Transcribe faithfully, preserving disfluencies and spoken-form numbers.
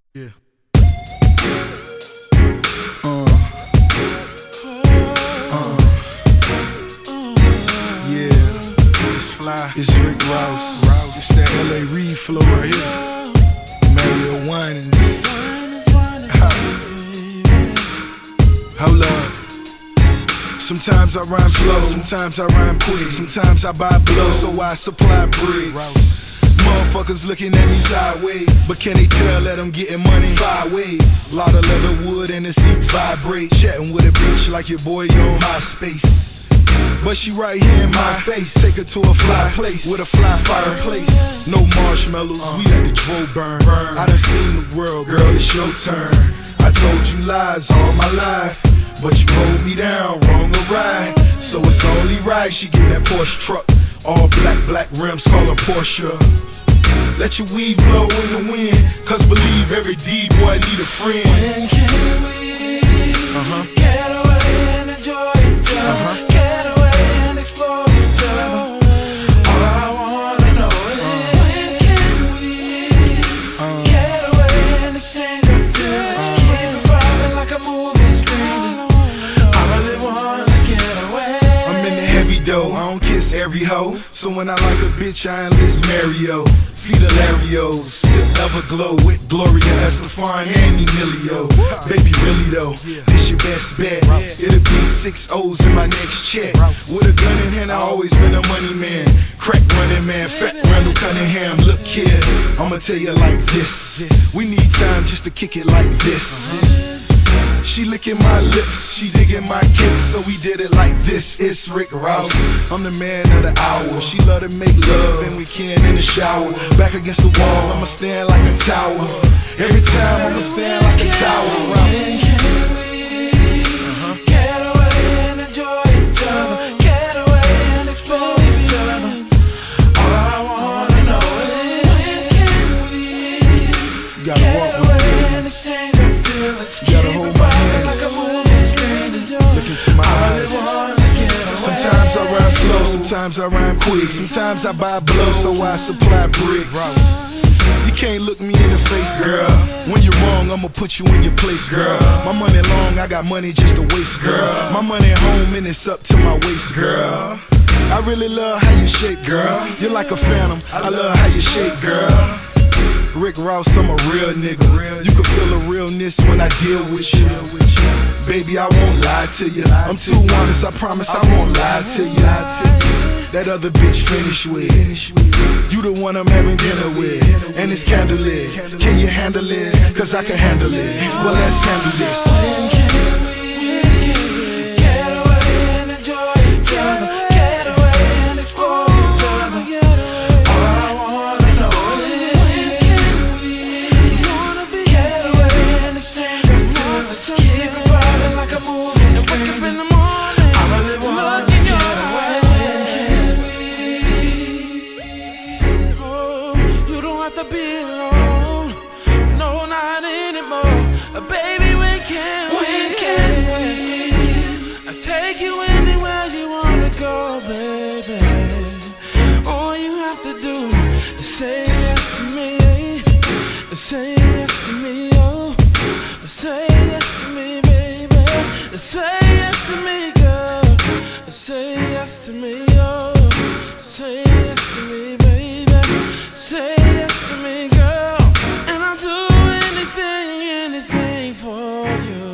Yeah. Uh. Uh. Yeah. It's fly. It's Rick Ross. It's that L A Reid flow right here. Mario Winans. Hold up. Sometimes I rhyme slow, sometimes I rhyme quick, sometimes I buy blow, so I supply bricks. Motherfuckers looking at me sideways, but can they tell that I'm getting money five ways? Lot of leather wood and the seats vibrate, chatting with a bitch like your boy on MySpace. But she right here in my face, take her to a fly place with a fly fireplace. No marshmallows, we let the dro burn. I done seen the world, girl, it's your turn. I told you lies all my life, but you hold me down, wrong or right. So it's only right she get that Porsche truck, all black, black rims, call her Porsche. Let your weed blow in the wind, cause believe every D-boy need a friend. When can we uh-huh. get away and enjoy each other? Uh-huh. Get away and explore each other. All I wanna know is uh-huh. when can we uh-huh. get away and exchange our feelings? Uh-huh. Keep it poppin' like a movie screen. I really wanna get away. I'm in the heavy dough, I don't kiss every hoe. So when I like a bitch, I enlist Mario. Feed Hilarios, sip Everglow with Gloria Estefan and Emilio. Baby, really though, this your best bet. It'll be six O's in my next check. With a gun in hand, I always been a money man. Crack running man, fat Randall Cunningham. Look kid, I'ma tell you like this. We need time just to kick it like this. She licking my lips, she digging my kicks, so we did it like this. It's Rick Ross, I'm the man of the hour. She love to make love and we can in the shower. Back against the wall, I'ma stand like a tower. Every time I'ma stand like a tower. When can we uh-huh. get away and enjoy each other? Get away and explore each other. All I wanna know is when can we gotta get away and exchange our feelings? You gotta hold my hands, like a movie screen. Look into my eyes. Sometimes I rhyme slow, sometimes I rhyme quick, sometimes I buy blow, so I supply bricks. You can't look me in the face, girl. When you're wrong, I'ma put you in your place, girl. My money long, I got money just to waste, girl. My money home and it's up to my waist, girl. I really love how you shake, girl. You're like a phantom, I love how you shake, girl. Rick Ross, I'm a real nigga. You can feel the realness when I deal with you. Baby, I won't lie to you. I'm too honest, I promise I won't lie to you. That other bitch finish with. You the one I'm having dinner with, and it's candlelit. Can you handle it? Cause I can handle it. Well, let's handle this. When can we get away and enjoy each other? Get away and explore each other. All I wanna know is when can we get away and exchange our feelings? Keep it riding like a movie screen. Wake up in the morning, I really wanna get away. When can we? Oh, you don't have to be alone. No, not anymore. Baby, when can we? When can we? I take you anywhere you wanna go, baby. All you have to do is say yes to me. Say yes to me, oh. Say yes to me, baby. Say yes to me, girl. Say yes to me, oh. Say yes to me, baby. Say yes to me, girl. And I'll do anything, anything for you.